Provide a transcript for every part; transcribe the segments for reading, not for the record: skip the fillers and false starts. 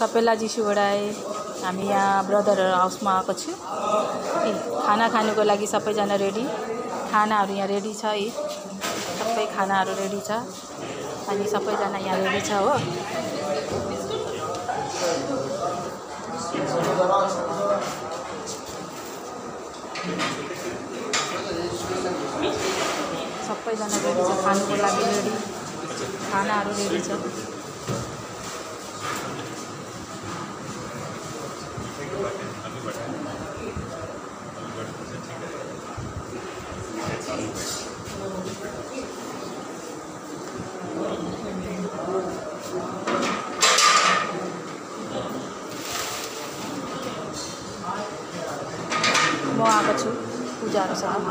सबैलाई जिसुबाट हामी यहाँ ब्रदरहरु हाउसमा आएको छु। खाना खानुको लागि सबैजना रेडी। खानाहरु यहाँ रेडी छ है। सबै खानाहरु रेडी छ अनि सबैजना यहाँ रेडी छ हो। सबैजना रेडी छ खानुको लागि रेडी। खानाहरु रेडी छ। म आएको छु पूजाहरुसँग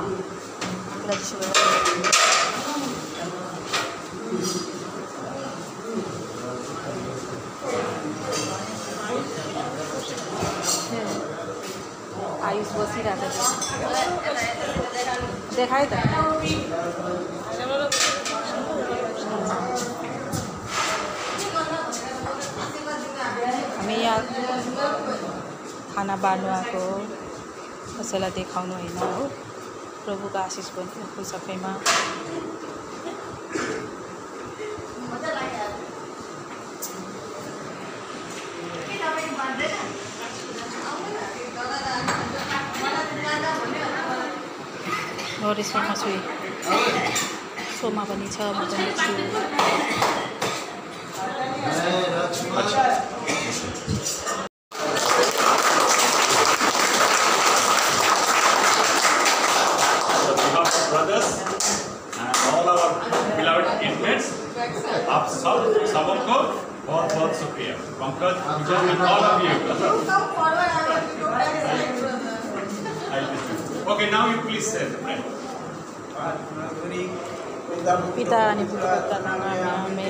आयुष बसिरहेको छ। देखाए त हामी यहाँ खाना बाँड्नु आएको कसैलाई देखाउनु हैन हो। प्रभुको आशीष पनि सबैमा। नरेशमा छु, सोमा पनि छ, म पनि छु। Brothers and all our beloved inmates, आप सबको बहुत शुक्रिया। Pankaj, and all of you. Okay, now you please say the prayer. पिता अनि पुत्रका नाममा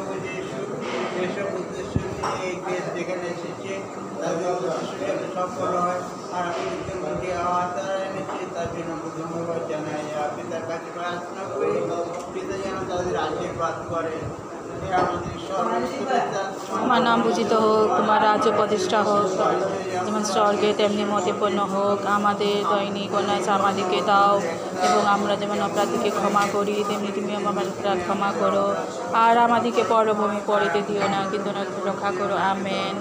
तुम्हारा नाम पूजित हो, तुम्हारा राज्य प्रतिष्ठा हो, যেমন স্বর্গে তেমনি মর্ত্যপূর্ণ হোক। আমাদের দৈনিক অন্যায় আমাদেরকে দাও এবং আমরা যেমন অপরাধীকে ক্ষমা করি তেমনি তুমি আমাদের অপরাধ ক্ষমা করো। আর আমাদেরকে পরভূমি পড়িতে দিও না, কিন্তু রক্ষা করো। আমেন।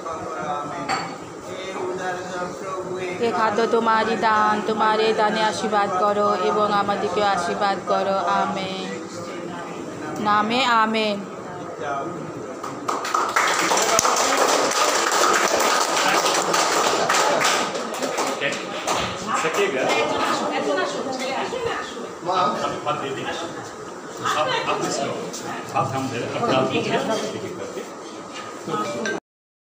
ये खाद्य तुम्हारी दान, तुम्हारे दाने आशीर्वाद करो एवं আমাদেরকে आशीर्वाद करो। आमेन। नामे आमेन। सकेगा आप हम